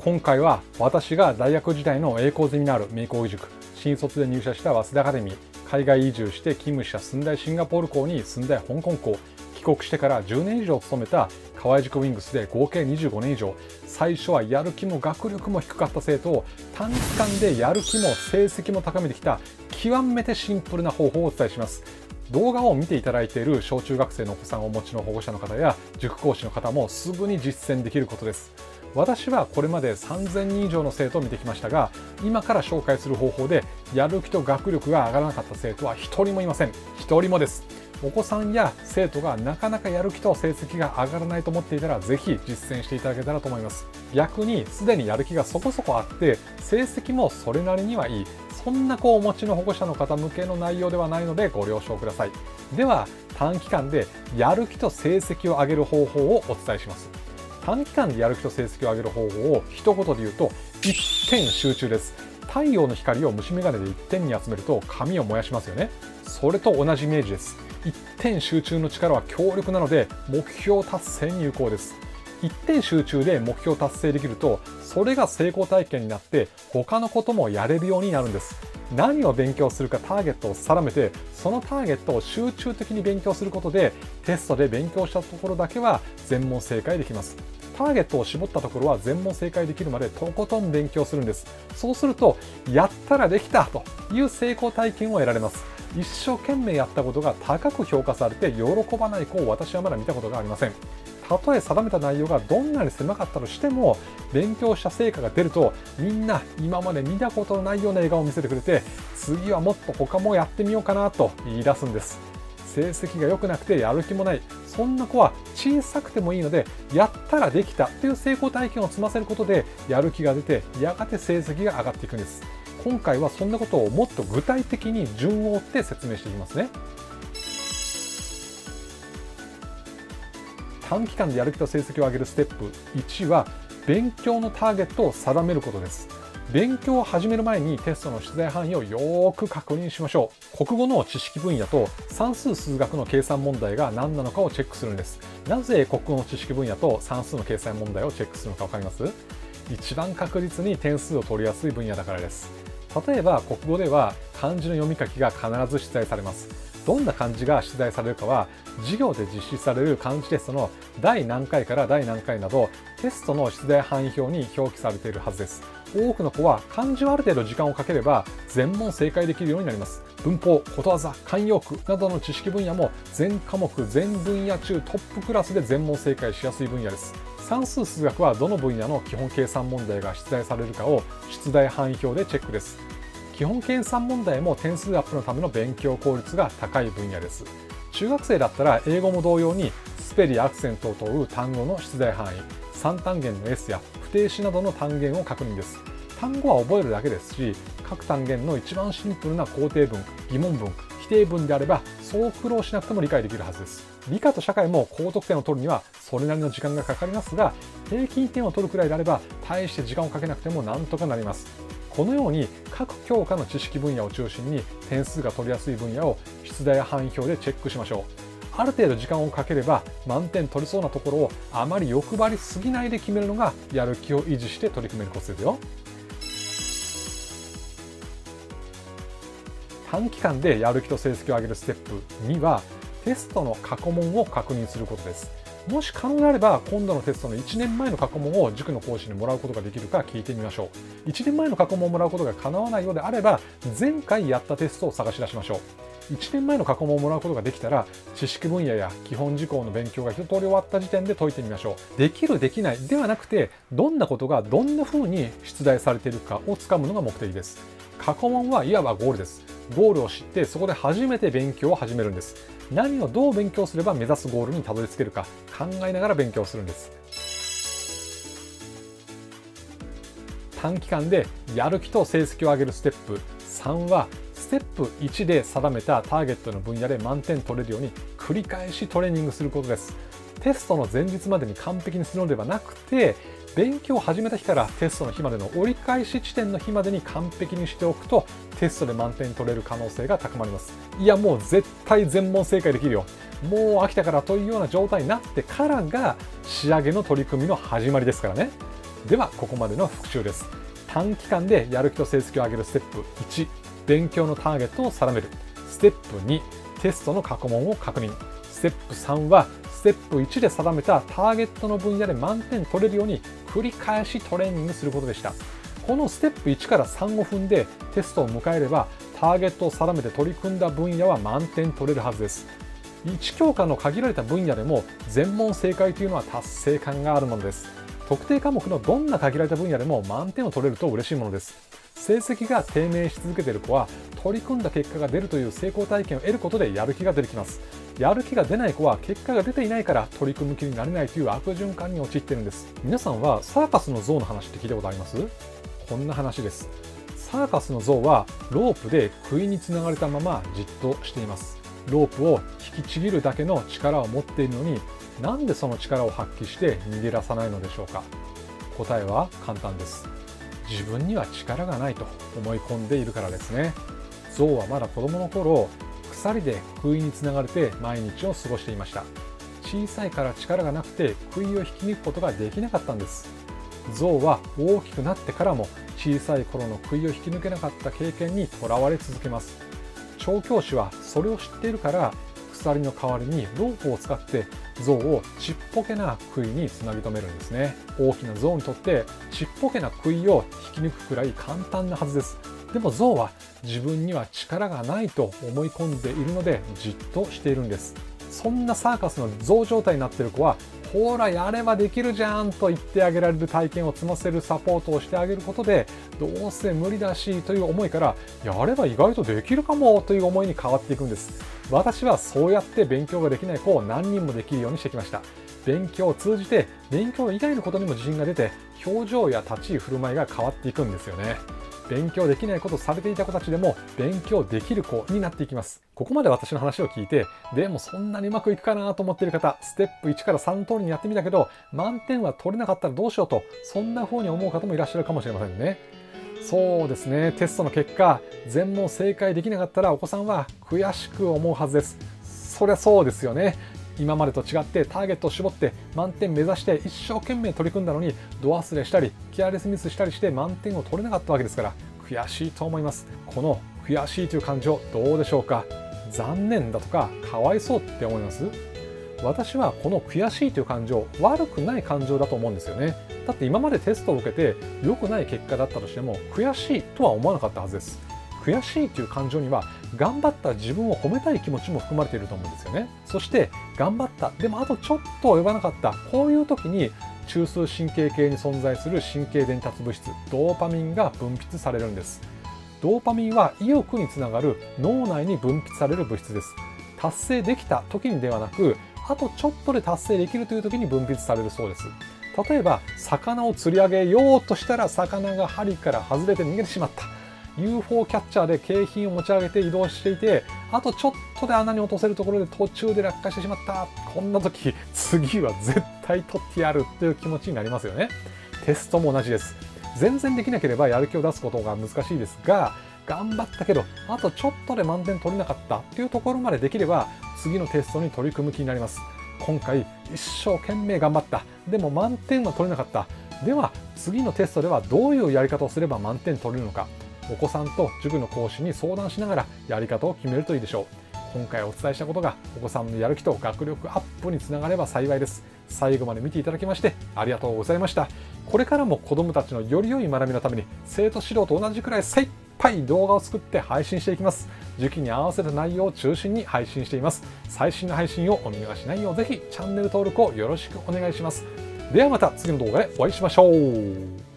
今回は私が大学時代の栄光ゼミナール明光義塾、新卒で入社した早稲田アカデミー、海外移住して勤務した駿台シンガポール校に駿台香港校、帰国してから10年以上勤めた河合塾ウィングスで合計25年以上、最初はやる気も学力も低かった生徒を短期間でやる気も成績も高めてきた極めてシンプルな方法をお伝えします。動画を見ていただいている小中学生のお子さんをお持ちの保護者の方や塾講師の方もすぐに実践できることです。私はこれまで3000人以上の生徒を見てきましたが、今から紹介する方法でやる気と学力が上がらなかった生徒は1人もいません。1人もです。お子さんや生徒がなかなかやる気と成績が上がらないと思っていたら、ぜひ実践していただけたらと思います。逆にすでにやる気がそこそこあって成績もそれなりにはいい、そんな子をお持ちの保護者の方向けの内容ではないのでご了承ください。では短期間でやる気と成績を上げる方法をお伝えします。短期間でやる気と成績を上げる方法を一言で言うと、一点集中です。太陽の光を虫眼鏡で一点に集めると紙を燃やしますよね。それと同じイメージです。一点集中の力は強力なので目標達成に有効です。一点集中で目標達成できると、それが成功体験になって他のこともやれるようになるんです。何を勉強するかターゲットを定めて、そのターゲットを集中的に勉強することで、テストで勉強したところだけは全問正解できます。ターゲットを絞ったところは全問正解できるまでとことん勉強するんです。そうするとやったらできたという成功体験を得られます。一生懸命やったことが高く評価されて喜ばない子を私はまだ見たことがありません。たとえ定めた内容がどんなに狭かったとしても、勉強した成果が出るとみんな今まで見たことのないような笑顔を見せてくれて、次はもっと他もやってみようかなと言い出すんです。成績が良くなくてやる気もない、そんな子は小さくてもいいので、やったらできたという成功体験を積ませることでやる気が出て、やがて成績が上がっていくんです。今回はそんなことをもっと具体的に順を追って説明していきますね。短期間でやる気と成績を上げるステップ1は、勉強のターゲットを定めることです。勉強を始める前にテストの出題範囲をよーく確認しましょう。国語の知識分野と算数数学の計算問題が何なのかをチェックするんです。なぜ国語の知識分野と算数の計算問題をチェックするのか分かります？一番確実に点数を取りやすい分野だからです。例えば国語では漢字の読み書きが必ず出題されます。どんな漢字が出題されるかは、授業で実施される漢字テストの第何回から第何回など、テストの出題範囲表に表記されているはずです。多くの子は漢字をある程度時間をかければ全問正解できるようになります。文法、ことわざ、慣用句などの知識分野も全科目全分野中トップクラスで全問正解しやすい分野です。算数数学はどの分野の基本計算問題が出題されるかを出題範囲表でチェックです。基本計算問題も点数アップのための勉強効率が高い分野です。中学生だったら英語も同様にスペルやアクセントを問う単語の出題範囲、3単元の S や不定詞などの単元を確認です。単語は覚えるだけですし、各単元の一番シンプルな肯定文、疑問文、否定文であればそう苦労しなくても理解できるはずです。理科と社会も高得点を取るにはそれなりの時間がかかりますが、平均点を取るくらいであれば大して時間をかけなくてもなんとかなります。このように各教科の知識分野を中心に点数が取りやすい分野を出題範囲表でチェックしましょう。ある程度時間をかければ満点取りそうなところをあまり欲張りすぎないで決めるのがやる気を維持して取り組めるコツですよ。短期間でやる気と成績を上げるステップ2は、テストの過去問を確認することです。もし可能であれば今度のテストの1年前の過去問を塾の講師にもらうことができるか聞いてみましょう。1年前の過去問をもらうことが叶わないようであれば、前回やったテストを探し出しましょう。1年前の過去問をもらうことができたら、知識分野や基本事項の勉強が一通り終わった時点で解いてみましょう。できるできないではなくて、どんなことがどんな風に出題されているかをつかむのが目的です。過去問はいわばゴールです。ゴールを知ってそこで初めて勉強を始めるんです。何をどう勉強すれば目指すゴールにたどり着けるか考えながら勉強するんです。短期間でやる気と成績を上げるステップ3は、ステップ1で定めたターゲットの分野で満点取れるように繰り返しトレーニングすることです。テストの前日までに完璧にするのではなくて、勉強を始めた日からテストの日までの折り返し地点の日までに完璧にしておくと、テストで満点取れる可能性が高まります。いや、もう絶対全問正解できるよ、もう飽きたからというような状態になってからが仕上げの取り組みの始まりですからね。 ではここまでの復習です。短期間でやる気と成績を上げるステップ1、勉強のターゲットを定める。ステップ2、テストの過去問を確認。ステップ3はステップ1で定めたターゲットの分野で満点取れるように繰り返しトレーニングすることでした。このステップ1から3を踏んでテストを迎えれば、ターゲットを定めて取り組んだ分野は満点取れるはずです。1教科の限られた分野でも全問正解というのは達成感があるものです。特定科目のどんな限られた分野でも満点を取れると嬉しいものです。成績が低迷し続けている子は取り組んだ結果が出るという成功体験を得ることでやる気が出てきます。やる気が出ない子は結果が出ていないから取り組む気になれないという悪循環に陥っているんです。皆さんはサーカスの象の話って聞いたことあります？こんな話です。サーカスの象はロープで杭につながれたままじっとしています。ロープを引きちぎるだけの力を持っているのに、なんでその力を発揮して逃げ出さないのでしょうか。答えは簡単です。自分には力がないと思い込んでいるからですね。象はまだ子供の頃、鎖で杭につながれて毎日を過ごしていました。小さいから力がなくて杭を引き抜くことができなかったんです。象は大きくなってからも小さい頃の杭を引き抜けなかった経験にとらわれ続けます。調教師はそれを知っているから、鎖の代わりにロープを使って象をちっぽけな杭につなぎ止めるんですね。大きな象にとってちっぽけな杭を引き抜くくらい簡単なはずです。でも象は自分には力がないと思い込んでいるのでじっとしているんです。そんなサーカスの象状態になっている子は、ほらやればできるじゃんと言ってあげられる体験を積ませるサポートをしてあげることで、どうせ無理だしという思いから、やれば意外とできるかもという思いに変わっていくんです。私はそうやって勉強ができない子を何人もできるようにしてきました。勉強を通じて勉強以外のことにも自信が出て、表情や立ち居振る舞いが変わっていくんですよね。勉強できないことされていた子たちでも勉強できる子になっていきます。ここまで私の話を聞いて、でもそんなにうまくいくかなと思っている方、ステップ1から3の通りにやってみたけど満点は取れなかったらどうしようと、そんな風に思う方もいらっしゃるかもしれませんね。そうですね、テストの結果全問正解できなかったらお子さんは悔しく思うはずです。そりゃそうですよね。今までと違ってターゲットを絞って満点目指して一生懸命取り組んだのに、度忘れしたりケアレスミスしたりして満点を取れなかったわけですから、悔しいと思います。この悔しいという感情どうでしょうか。残念だとかかわいそうって思います？私はこの悔しいという感情、悪くない感情だと思うんですよね。だって今までテストを受けて良くない結果だったとしても悔しいとは思わなかったはずです。悔しいという感情には頑張った自分を褒めたい気持ちも含まれていると思うんですよね。そして頑張った、でもあとちょっと及ばなかった、こういう時に中枢神経系に存在する神経伝達物質ドーパミンが分泌されるんです。ドーパミンは意欲につながる脳内に分泌される物質です。達成できた時にではなく、あとちょっとで達成できるという時に分泌されるそうです。例えば魚を釣り上げようとしたら魚が針から外れて逃げてしまった。UFO キャッチャーで景品を持ち上げて移動していて、あとちょっとで穴に落とせるところで途中で落下してしまった。こんな時次は絶対取ってやるという気持ちになりますよね。テストも同じです。全然できなければやる気を出すことが難しいですが、頑張ったけどあとちょっとで満点取れなかったというところまでできれば次のテストに取り組む気になります。今回一生懸命頑張った、でも満点は取れなかった、では次のテストではどういうやり方をすれば満点取れるのか、お子さんと塾の講師に相談しながらやり方を決めるといいでしょう。今回お伝えしたことがお子さんのやる気と学力アップにつながれば幸いです。最後まで見ていただきましてありがとうございました。これからも子どもたちのより良い学びのために生徒指導と同じくらい精一杯動画を作って配信していきます。時期に合わせた内容を中心に配信しています。最新の配信をお見逃しないようぜひチャンネル登録をよろしくお願いします。ではまた次の動画でお会いしましょう。